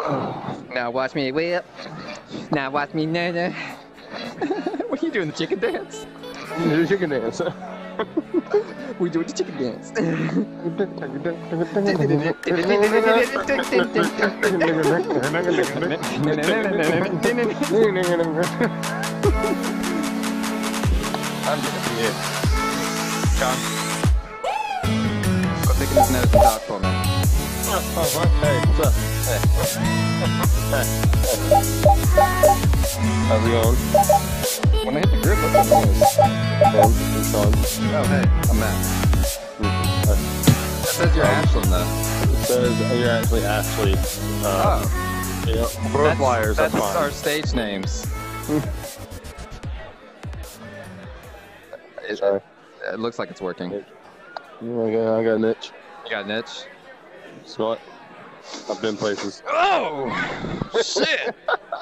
Now watch me whip. Now watch me nana. What are you doing, the chicken dance? The chicken dance. We doing the chicken dance. I'm gonna be it. John, go pick his nose and talk for me. Hey, what's up? How's it going? When I hit the grip, what's the noise? I'm Sean. Oh, hey, I'm Matt. It says you're Ashlyn, though. It says you're actually Ashley. Yeah, we're flyers. That's fine. our stage names. Sorry. It looks like it's working. I got a niche. You got a niche? Smell it? I've been places. Oh! Shit!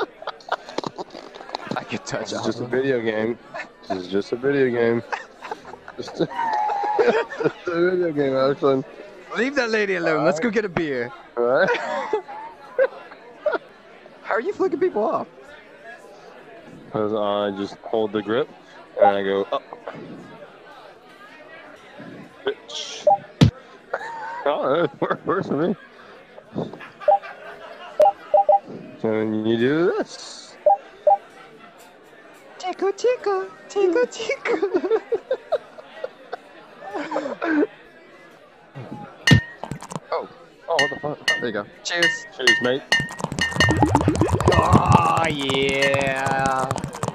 I could touch This is just a video game. This is just a video game. Just a video game, Ashlyn. Leave that lady alone. Let's go get a beer. Alright? How are you flicking people off? Because I just hold the grip and I go up. Bitch. Oh, it works for me. So then you do this. Tickle, tickle, tickle, tickle. Oh, what the fuck? there you go. Cheers. Cheers, mate. Oh, yeah.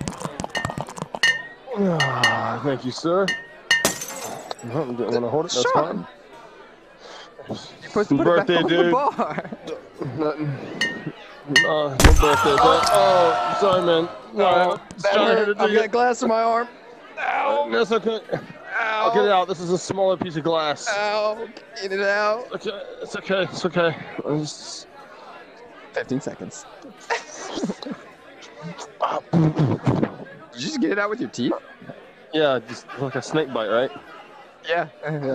Thank you, sir. No, you don't want to hold it? That's Sean. fine. You're supposed to put Birthday, it back on dude. the bar. Nothing. No birthday, but oh, sorry, man. No, That hurt. I've got glass in my arm. Ow. That's okay. Ow. I'll get it out. This is a smaller piece of glass. Ow. Get it out. Okay, it's okay. It's okay. 15 seconds. Did you just get it out with your teeth? Yeah, just like a snake bite, right? Yeah.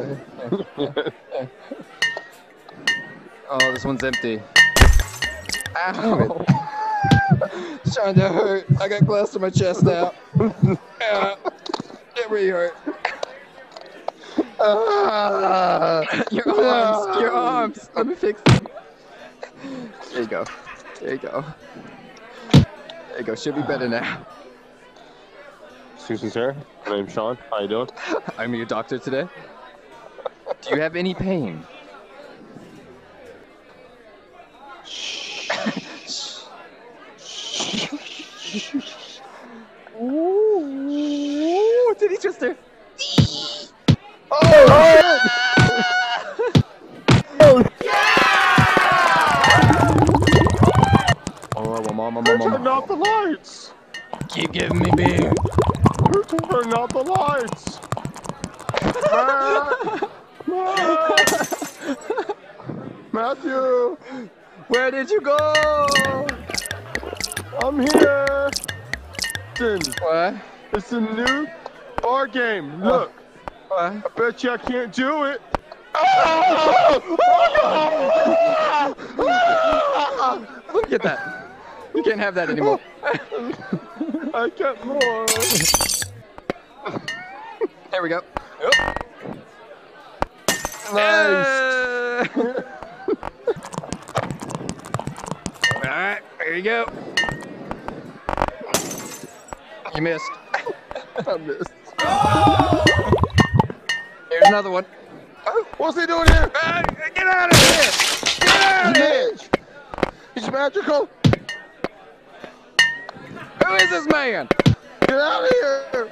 Oh, this one's empty. Ow. Sean, that hurt. I got glass in my chest now. It really hurt. Your arms. Let me fix them. There you go. There you go. There you go. Should be better now. Excuse me, sir. My name's Sean. How you doing? I'm your doctor today. Do you have any pain? Ooh, titty twister. Oh, Who turned off the lights? Keep giving me beer. Who turned off the lights? Matthew, Where did you go? I'm here. Listen, What? it's a new bar game. Look, What? I bet you I can't do it. Look at that. You can't have that anymore. I got more. There we go. Nice. Alright, there you go. You missed. I missed. Here's another one. What's he doing here? Get out of here! Get out of here! He's magical. Who is this man? Get out of here.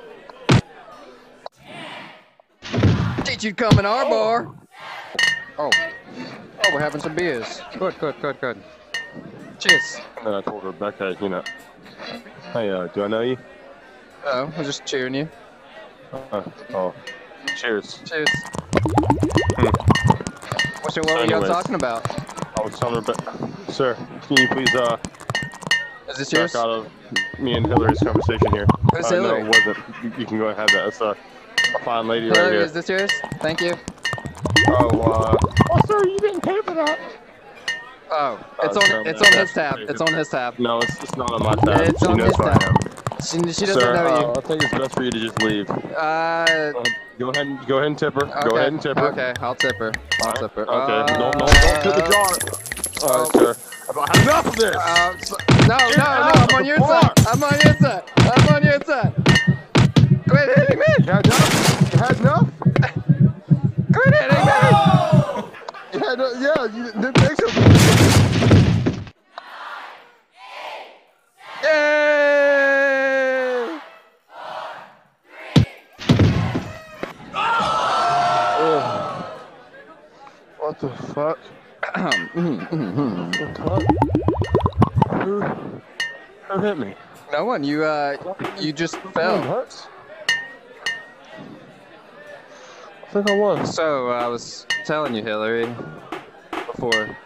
Teach you to come in our bar. Oh, we're having some beers. Good. Cheers. And then I told Rebecca, you know, hey, do I know you? Oh, we're just cheering you. Oh, cheers. Cheers. What were y'all Anyways. talking about? I was telling Rebecca, sir, can you please Is this back yours? out of me and Hillary's conversation here? Who's No, Hillary? it wasn't. You can go ahead and have that. That's a fine lady right Hillary, here. is this yours? Thank you. Oh, sir, you didn't pay for that. Oh, Oh, it's on sorry, it's man. on his tab. It's on his tab. No, it's not on my tab. It's She on knows his who I tab. am. She doesn't Sir, know I think it's best for you to just leave. you. Go ahead and tip her. Okay. Go ahead and tip her. Okay, I'll tip her. I'll tip her. Okay, don't tip the jar. All right, sir. I've had enough of this. No, I'm on your side. I'm on your side. I'm on your side. Quit hitting me. You had enough? You had enough? Quit hitting me. You had enough? Yeah, you didn't think so. Yay! What the fuck? Who hit me? No one. You just fell. What? I think I was. So I was telling you, Hillary, before.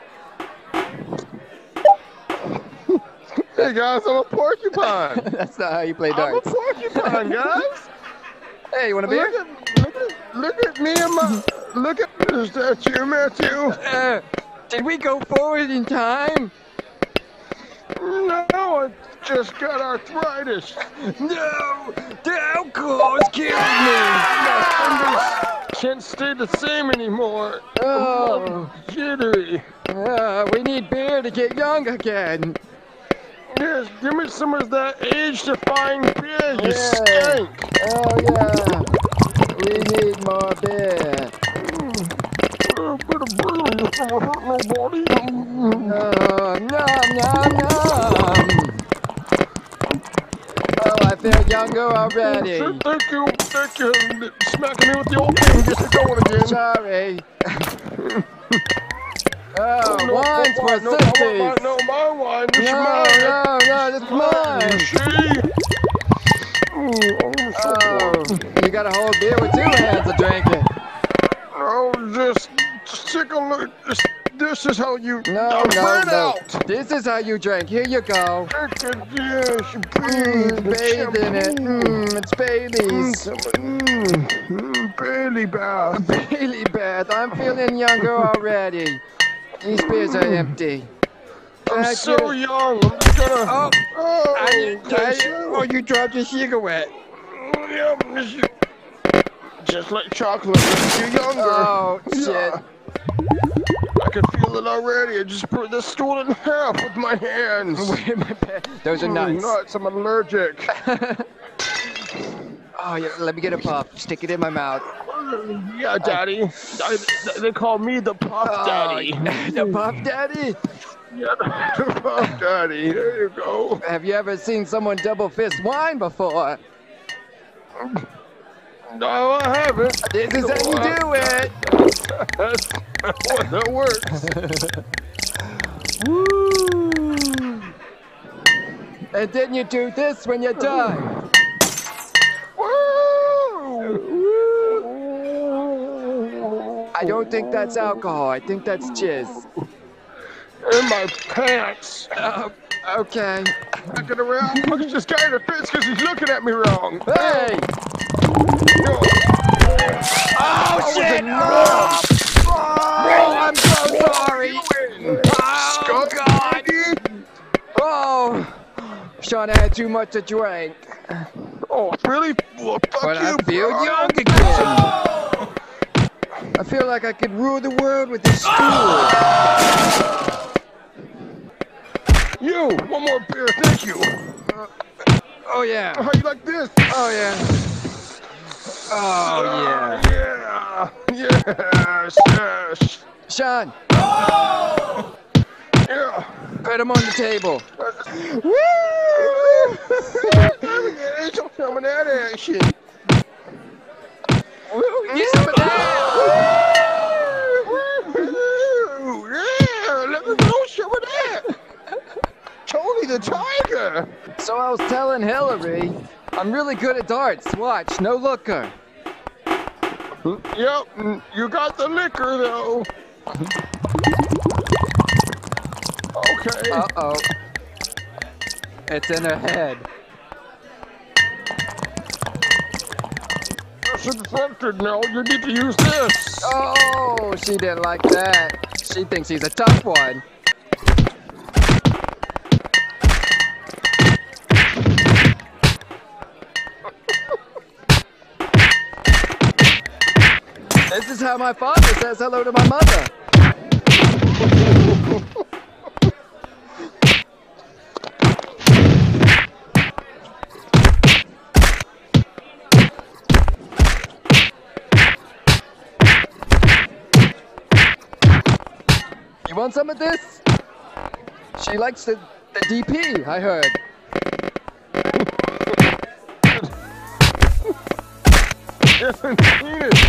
Hey guys, I'm a porcupine. That's not how you play I'm a darts. porcupine, guys. Hey, you want a beer? Look at me and my. Look at. Is that you, Matthew? Did we go forward in time? No, I just got arthritis. No, the alcohol is killing me. My fingers can't stay the same anymore. Oh. I'm jittery. We need beer to get young again. Yes, give me some of that age-defying beer, you Yeah. stink. Oh yeah, we need more beer. A bit of beer just don't hurt nobody. Oh, nom. Oh, I feel younger already. Thank you. Smacking me with the old thing, get it going again. Sorry. No, One's for no, sissies. no, my wine. This is No, mine. that's mine. See? Oh, you got a whole beer with two hands to drink it. Oh, just take a look. This is how you. No. Out. This is how you drink. Here you go. Yes, Bathe in it. It's Bailey's. Bailey bath. Bailey bath. I'm feeling younger already. These beers are empty. I'm so young. I'm just gonna. Oh, you dropped your cigarette. Yep, just like chocolate makes you younger. Oh, shit. I can feel it already. I just put the stool in half with my hands. Those are nuts. Nuts. I'm allergic. Oh, yeah, let me get a puff. Stick it in my mouth. Yeah, Daddy. They call me the Puff Daddy. The Puff Daddy? Yeah, the Puff Daddy. There you go. Have you ever seen someone double fist wine before? No, I haven't. This is how you do it. That works. Woo! And then you do this when you're done. I don't think that's alcohol. I think that's jizz. In my pants. Okay. Looking around. Look at this guy in the fence because he's looking at me wrong. Hey! Oh, shit! Oh, I'm so sorry. Oh, God. Oh, Sean, I had too much to drink. Oh, really? Well, fuck But you, I feel bro. young again. I feel like I could rule the world with this stool. You, one more beer, thank you. Oh, yeah. How you like this? Oh, yeah. Oh, yeah. Yes. Sean, Yeah. put him on the table. Woo! Show some of that action. Get some of that. Woo! Yeah, let me know some of that. Tony the Tiger. So I was telling Hillary, I'm really good at darts. Watch, no looker. Yep, you got the liquor though. Okay. Uh-oh. It's in her head. That's infected now. You need to use this. Oh, she didn't like that. She thinks he's a tough one. This is how my father says hello to my mother. You want some of this? She likes the DP, I heard. You haven't seen it.